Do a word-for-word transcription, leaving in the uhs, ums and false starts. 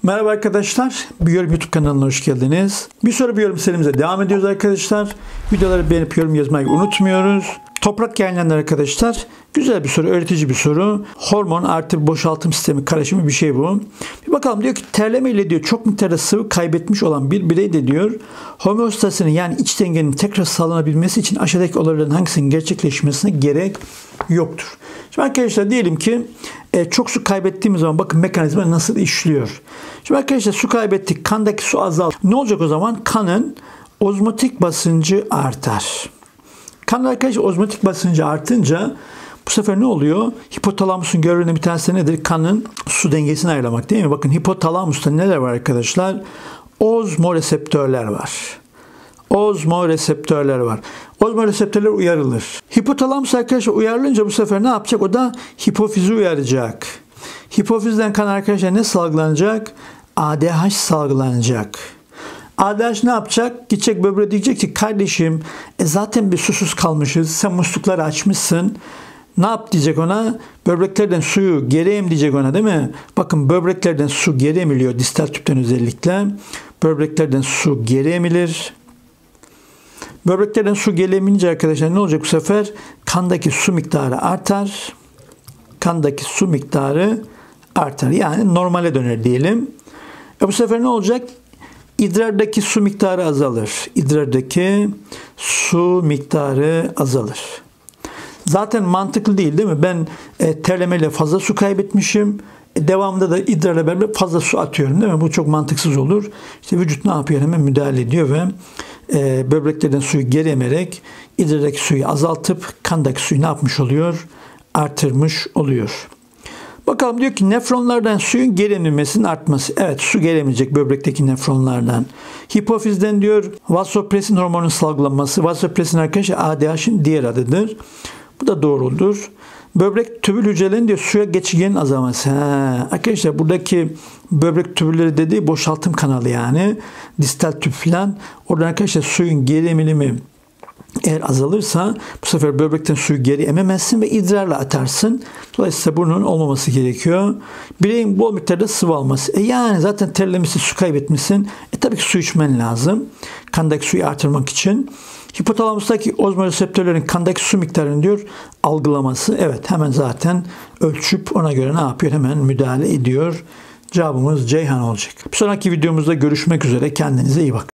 Merhaba arkadaşlar, Biyorum YouTube kanalına hoş geldiniz. Bir soru Biyorum serimize devam ediyoruz arkadaşlar. Videoları beğenip yorum yazmayı unutmuyoruz. Toprak yayınlayanlar arkadaşlar. Güzel bir soru, öğretici bir soru. Hormon artı boşaltım sistemi karışımı bir şey bu. Bir bakalım, diyor ki terleme ile diyor çok miktarda sıvı kaybetmiş olan bir birey de diyor homeostasının yani iç dengenin tekrar sağlanabilmesi için aşağıdaki olayların hangisinin gerçekleşmesine gerek yoktur. Şimdi arkadaşlar diyelim ki e, çok su kaybettiğimiz zaman bakın mekanizma nasıl işliyor. Şimdi arkadaşlar su kaybettik, kandaki su azaldı. Ne olacak o zaman? Kanın ozmotik basıncı artar. Kan arkadaşlar ozmotik basıncı artınca bu sefer ne oluyor? Hipotalamusun görevlerinden bir tanesi nedir? Kanın su dengesini ayarlamak, değil mi? Bakın hipotalamusta neler var arkadaşlar? Ozmoreseptörler var. Ozmoreseptörler var. Ozmoreseptörler uyarılır. Hipotalamus arkadaşlar uyarılınca bu sefer ne yapacak? O da hipofizi uyaracak. Hipofizden kan arkadaşlar ne salgılanacak? A D H salgılanacak. A D H ne yapacak? Gidecek böbreğe diyecek ki kardeşim e zaten bir susuz kalmışız. Sen muslukları açmışsın. Ne yap diyecek ona? Böbreklerden suyu geri em diyecek ona, değil mi? Bakın böbreklerden su geri emiliyor. Distal tüpten özellikle. Böbreklerden su geri emilir. Böbreklerden su geri emilince arkadaşlar ne olacak bu sefer? Kandaki su miktarı artar. Kandaki su miktarı artar. Yani normale döner diyelim. E bu sefer ne olacak? İdrardaki su miktarı azalır. İdrardaki su miktarı azalır. Zaten mantıklı değil, değil mi? Ben e, terlemeyle fazla su kaybetmişim. E, devamında da idrarla beraber fazla su atıyorum, değil mi? Bu çok mantıksız olur. İşte vücut ne yapıyor? Hemen müdahale ediyor ve e, böbreklerden suyu geri emerek idrardaki suyu azaltıp kandaki suyu ne yapmış oluyor? Artırmış oluyor. Bakalım diyor ki nefronlardan suyun geri emilmesinin artması. Evet, su geri emilecek böbrekteki nefronlardan. Hipofizden diyor vasopresin hormonunun salgılanması. Vasopresin arkadaşlar A D H'in diğer adıdır. Bu da doğrudur. Böbrek tübül hücrelerinin diyor suya geçirgenin azalması. Ha, arkadaşlar buradaki böbrek tübülleri dediği boşaltım kanalı yani. Distal tüp falan. Oradan arkadaşlar suyun geri emilimi eğer azalırsa bu sefer böbrekten suyu geri ememezsin ve idrarla atarsın. Dolayısıyla bunun olmaması gerekiyor. Bireyin bol miktarda sıvı alması. E yani zaten terlemişsin, su kaybetmişsin. E tabii ki su içmen lazım. Kandaki suyu artırmak için. Hipotalamustaki ozmoreseptörlerin kandaki su miktarını diyor algılaması. Evet, hemen zaten ölçüp ona göre ne yapıyor? Hemen müdahale ediyor. Cevabımız Ceyhan olacak. Bir sonraki videomuzda görüşmek üzere. Kendinize iyi bakın.